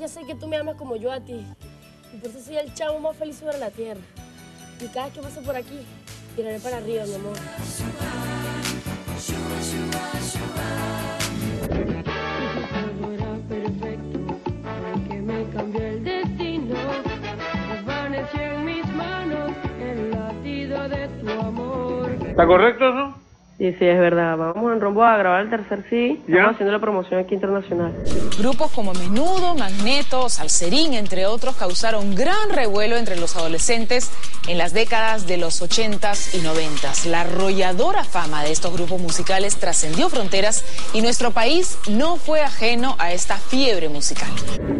sé que tú me amas como yo a ti. Y por eso soy el chavo más feliz sobre la tierra. Y cada vez que paso por aquí, tiraré para arriba, mi amor. Todo era perfecto, aunque me cambió el destino. Desvaneció en mis manos el latido de tu amor. ¿Está correcto eso? Sí, sí, es verdad. Vamos en rumbo a grabar el tercer sí. Estamos haciendo la promoción aquí internacional. Grupos como Menudo, Magneto, Salserín, entre otros, causaron gran revuelo entre los adolescentes en las décadas de los 80s y 90s. La arrolladora fama de estos grupos musicales trascendió fronteras y nuestro país no fue ajeno a esta fiebre musical.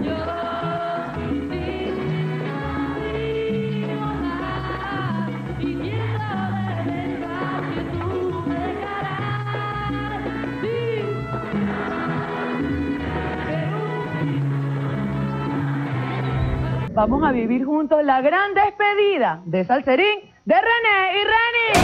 Vamos a vivir juntos la gran despedida de Salserín, de René y Reni.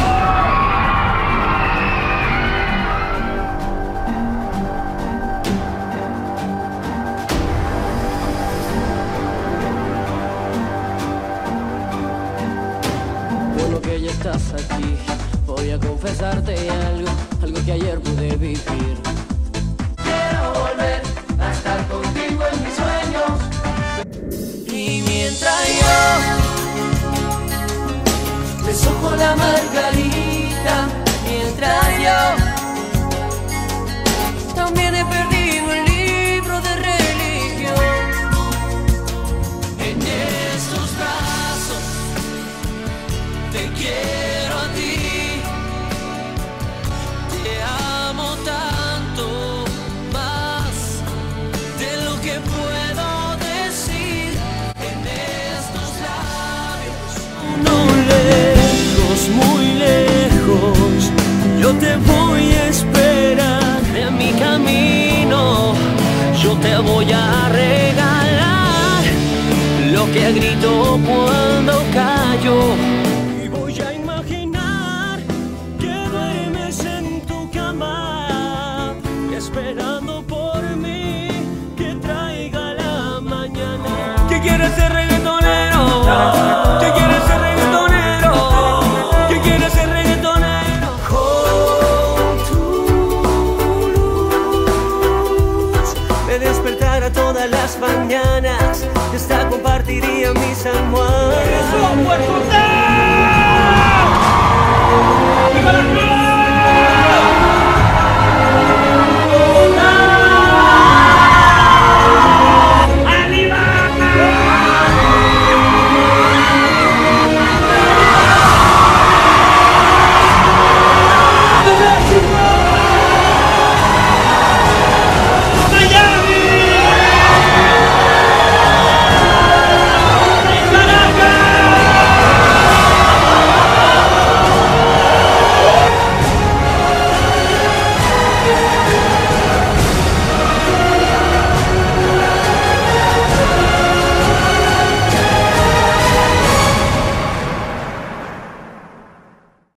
Bueno que ya estás aquí, voy a confesarte algo que ayer pude vivir. Quiero volver a estar contigo en mis sueños. Y mientras yo beso con la margarita, mientras yo también he perdido el libro de religión. En estos brazos te quiero a ti, te amo tanto, más de lo que puedo decir. En estos labios, no lejos, muy lejos, yo te voy a esperar en mi camino. Yo te voy a regalar lo que grito cuando callo. Y voy a imaginar que duermes en tu cama, esperando por mí que traiga la mañana. ¿Qué quieres ser reggaetonero? ¿Qué quieres ser reggaetonero? ¿Qué quieres ser reggaetonero? Con tu luz me despertara todas las mañanas, esta compartiría mis almohadas.